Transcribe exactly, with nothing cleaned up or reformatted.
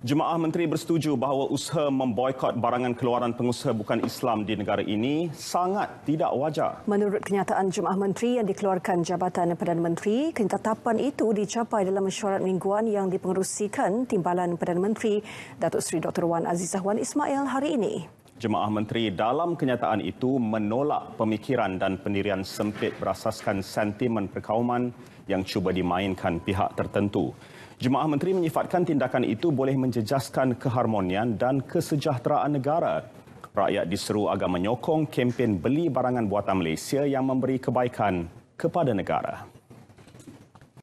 Jemaah Menteri bersetuju bahawa usaha memboikot barangan keluaran pengusaha bukan Islam di negara ini sangat tidak wajar. Menurut kenyataan Jemaah Menteri yang dikeluarkan Jabatan Perdana Menteri, ketetapan itu dicapai dalam mesyuarat mingguan yang dipengerusikan Timbalan Perdana Menteri Datuk Seri Doktor Wan Azizah Wan Ismail hari ini. Jemaah Menteri dalam kenyataan itu menolak pemikiran dan pendirian sempit berasaskan sentimen perkauman yang cuba dimainkan pihak tertentu. Jemaah Menteri menyifatkan tindakan itu boleh menjejaskan keharmonian dan kesejahteraan negara. Rakyat diseru agar menyokong kempen beli barangan buatan Malaysia yang memberi kebaikan kepada negara.